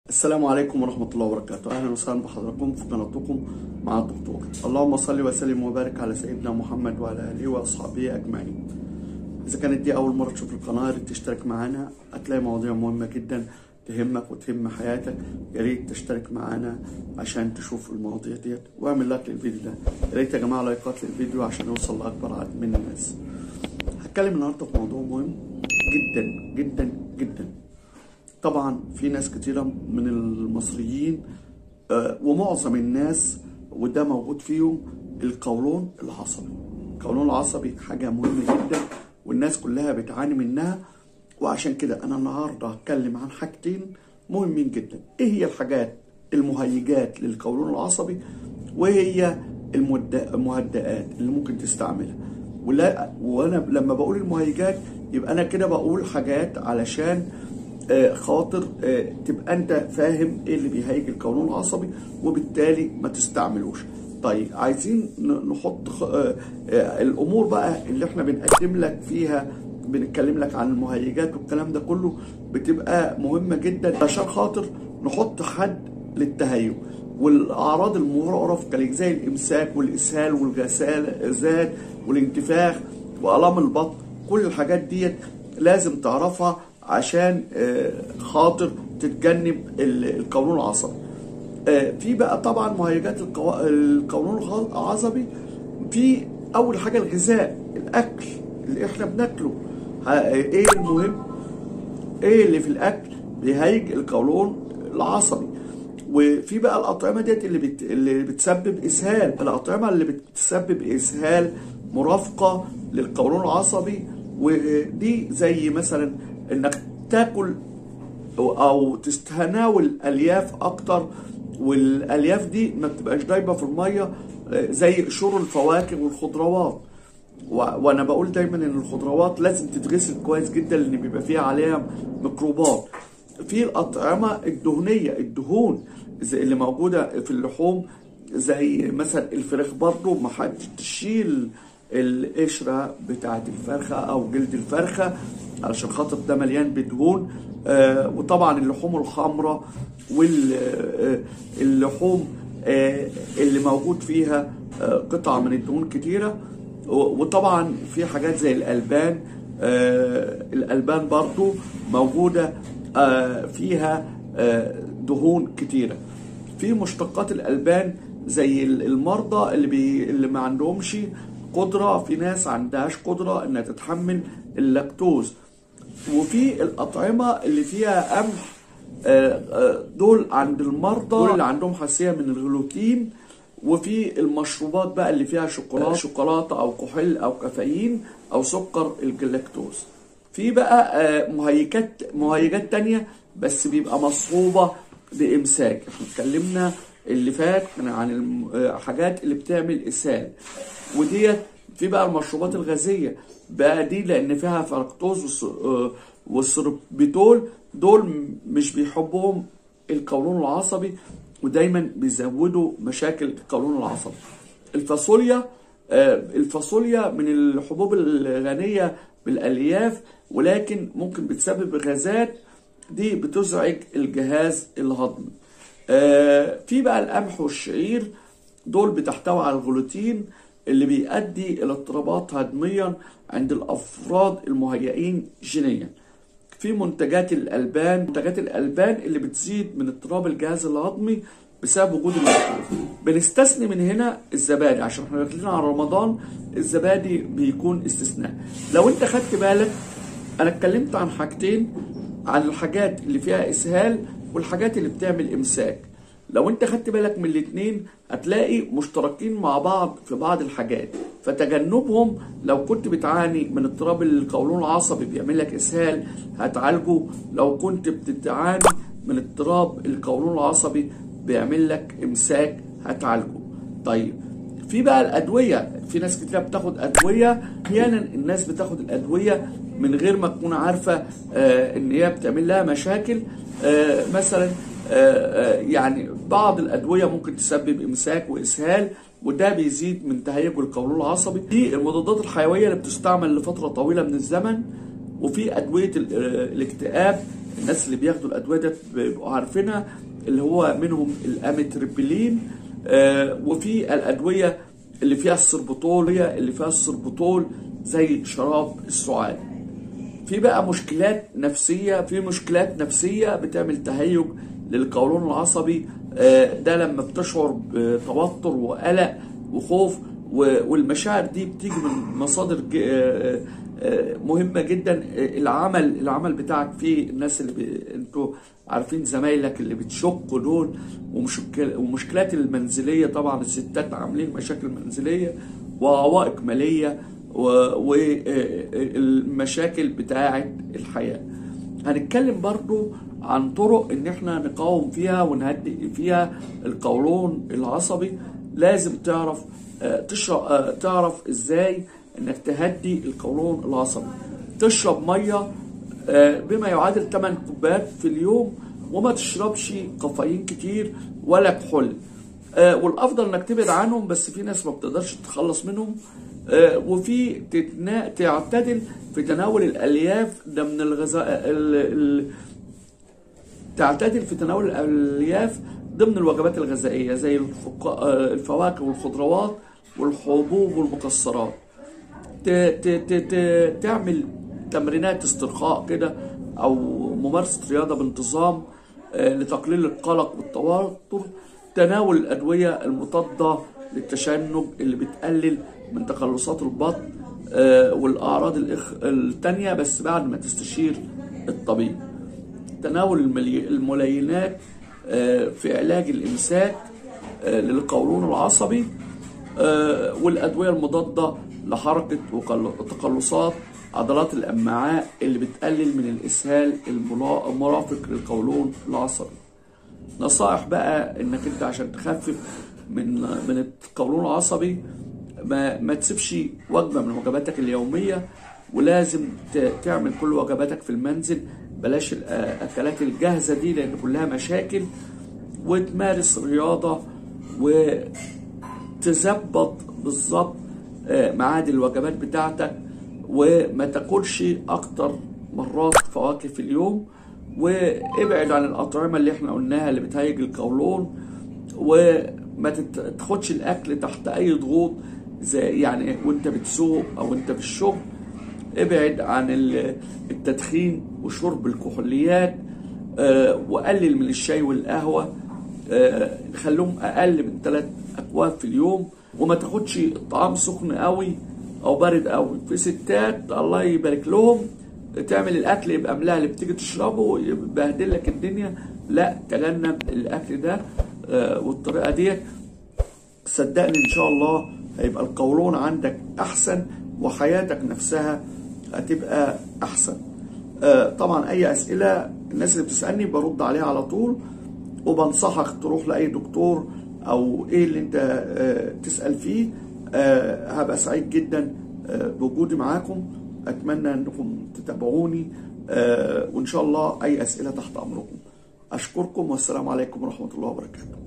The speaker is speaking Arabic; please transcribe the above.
السلام عليكم ورحمة الله وبركاته. أهلا وسهلا بحضراتكم في قناتكم مع الدكتور. اللهم صل وسلم وبارك على سيدنا محمد وعلى آله وأصحابه أجمعين. إذا كانت دي أول مرة تشوف القناة يا ريت تشترك معانا، هتلاقي مواضيع مهمة جدا تهمك وتهم حياتك. يا ريت تشترك معانا عشان تشوف المواضيع ديت واعمل لايك للفيديو ده. يا ريت يا جماعة لايكات للفيديو عشان يوصل لأكبر عدد من الناس. هتكلم النهارده في موضوع مهم جدا جدا جدا. طبعا في ناس كتيرة من المصريين ومعظم الناس وده موجود فيهم القولون العصبي. القولون العصبي حاجة مهمة جدا والناس كلها بتعاني منها، وعشان كده أنا النهاردة هتكلم عن حاجتين مهمين جدا. إيه هي الحاجات المهيجات للقولون العصبي، وهي المهدئات اللي ممكن تستعملها. وأنا لما بقول المهيجات يبقى أنا كده بقول حاجات علشان خاطر تبقى انت فاهم ايه اللي بيهيج القولون العصبي وبالتالي ما تستعملوش. طيب عايزين نحط الامور بقى اللي احنا بنقدم لك فيها، بنتكلم لك عن المهيجات والكلام ده كله بتبقى مهمة جدا عشان خاطر نحط حد للتهيج. والاعراض المرهقة زي الامساك والاسهال والغازات والانتفاخ والام البطن، كل الحاجات ديت لازم تعرفها عشان خاطر تتجنب القولون العصبي. في بقى طبعا مهيجات القولون العصبي. في اول حاجه الغذاء، الاكل اللي احنا بناكله. ايه المهم؟ ايه اللي في الاكل بيهيج القولون العصبي؟ وفي بقى الاطعمه ديت اللي بتسبب اسهال. الاطعمه اللي بتسبب اسهال مرافقه للقولون العصبي، ودي زي مثلا انك تاكل او تتناول الياف اكتر، والالياف دي ما بتبقاش دايبه في الميه، زي قشور الفواكه والخضروات. وانا بقول دايما ان الخضروات لازم تتغسل كويس جدا لان بيبقى فيها عليها ميكروبات. في الاطعمه الدهنيه، الدهون اللي موجوده في اللحوم زي مثلا الفراخ، برضو ما حدش تشيل القشره بتاعت الفرخه او جلد الفرخه علشان خاطر ده مليان بدهون. وطبعا اللحوم الحمراء واللحوم اللي موجود فيها قطع من الدهون كتيره. وطبعا في حاجات زي الالبان. الالبان برضو موجوده فيها دهون كتيره. في مشتقات الالبان زي المرضى اللي ما عندهمش قدره، في ناس عندهاش قدره انها تتحمل اللاكتوز. وفي الأطعمة اللي فيها قمح، دول عند المرضى دول اللي عندهم حساسية من الجلوتين. وفي المشروبات بقى اللي فيها شوكولاتة أو كحول أو كافيين أو سكر الجلاكتوز. في بقى مهيجات تانية بس بيبقى مصحوبة بإمساك. احنا اتكلمنا اللي فات عن الحاجات اللي بتعمل إسهال، وديت في بقى المشروبات الغازية بقى دي لان فيها فركتوز والسوربيتول، دول مش بيحبهم القولون العصبي ودايما بيزودوا مشاكل القولون العصبي. الفاصوليا من الحبوب الغنية بالالياف، ولكن ممكن بتسبب غازات دي بتزعج الجهاز الهضمي. في بقى القمح والشعير، دول بتحتوي على الجلوتين اللي بيؤدي الى اضطرابات هضميا عند الافراد المهيئين جينيا. في منتجات الالبان اللي بتزيد من اضطراب الجهاز الهضمي بسبب وجود اللاكتوز. بنستثني من هنا الزبادي عشان احنا داخلين على رمضان، الزبادي بيكون استثناء. لو انت خدت بالك انا اتكلمت عن حاجتين، عن الحاجات اللي فيها اسهال والحاجات اللي بتعمل امساك. لو انت خدت بالك من الاتنين هتلاقي مشتركين مع بعض في بعض الحاجات، فتجنبهم. لو كنت بتعاني من اضطراب القولون العصبي بيعمل لك اسهال هتعالجه، لو كنت بتعاني من اضطراب القولون العصبي بيعمل لك امساك هتعالجه. طيب في بقى الادويه، في ناس كتير بتاخد ادويه. احيانا الناس بتاخد الادويه من غير ما تكون عارفه ان هي بتعمل لها مشاكل. مثلا يعني بعض الادويه ممكن تسبب امساك واسهال، وده بيزيد من تهيج القولون العصبي. دي المضادات الحيويه اللي بتستعمل لفتره طويله من الزمن. وفي ادويه الاكتئاب الناس اللي بياخدوا الادويه دي بيبقوا عارفينها، اللي هو منهم الاميتريبيلين، وفي الادويه اللي فيها السربطول زي شراب السعال. في بقى مشكلات نفسيه بتعمل تهيج للقولون العصبي، ده لما بتشعر بتوتر وقلق وخوف، والمشاعر دي بتيجي من مصادر مهمه جدا. العمل بتاعك فيه الناس اللي انتوا عارفين زمايلك اللي بتشقوا دول، ومشكلات المنزليه. طبعا الستات عاملين مشاكل منزليه وعوائق ماليه والمشاكل بتاعه الحياه. هنتكلم برضو عن طرق ان احنا نقاوم فيها ونهدئ فيها القولون العصبي. لازم تعرف ازاي انك تهدي القولون العصبي. تشرب ميه بما يعادل 8 كوبايات في اليوم، وما تشربش كافيين كتير ولا كحول، والافضل انك تبعد عنهم، بس في ناس ما بتقدرش تتخلص منهم. وفي تعتدل في تناول الالياف، ده من الغذاء تعتدل في تناول الالياف ضمن الوجبات الغذائيه، زي الفواكه والخضروات والحبوب والمكسرات. تعمل تمرينات استرخاء كده او ممارسه رياضه بانتظام لتقليل القلق والتوتر. تناول الادويه المضاده للتشنج اللي بتقلل من تقلصات البطن والاعراض التانية، بس بعد ما تستشير الطبيب. تناول الملينات في علاج الامساك للقولون العصبي، والادويه المضاده لحركه وتقلصات عضلات الامعاء اللي بتقلل من الاسهال المرافق للقولون العصبي. نصائح بقى انك انت عشان تخفف من القولون العصبي، ما تسيبش وجبه من وجباتك اليوميه، ولازم تعمل كل وجباتك في المنزل. بلاش الاكلات الجاهزه دي لان كلها مشاكل، وتمارس رياضه وتظبط بالظبط ميعاد الوجبات بتاعتك، وما تاكلش اكتر مرات فواكه في اليوم، وابعد عن الاطعمه اللي احنا قلناها اللي بتهيج القولون، وما تاخدش الاكل تحت اي ضغوط، زي يعني وانت بتسوق او انت في الشغل. ابعد عن التدخين وشرب الكحوليات، وقلل من الشاي والقهوه، خلوهم اقل من 3 أكواب في اليوم، وما تاخدش الطعام سخن قوي او بارد قوي. في ستات الله يبارك لهم تعمل الاكل يبقى ملهلب، بتيجي تشربه يبهدل لك الدنيا. لا، تجنب الاكل ده والطريقه ديت. صدقني ان شاء الله هيبقى القولون عندك احسن، وحياتك نفسها هتبقى احسن. طبعا اي اسئله الناس اللي بتسالني برد عليها على طول، وبنصحك تروح لاي دكتور او ايه اللي انت تسال فيه. هبقى سعيد جدا بوجودي معاكم. اتمنى انكم تتابعوني، وان شاء الله اي اسئله تحت امركم. اشكركم والسلام عليكم ورحمه الله وبركاته.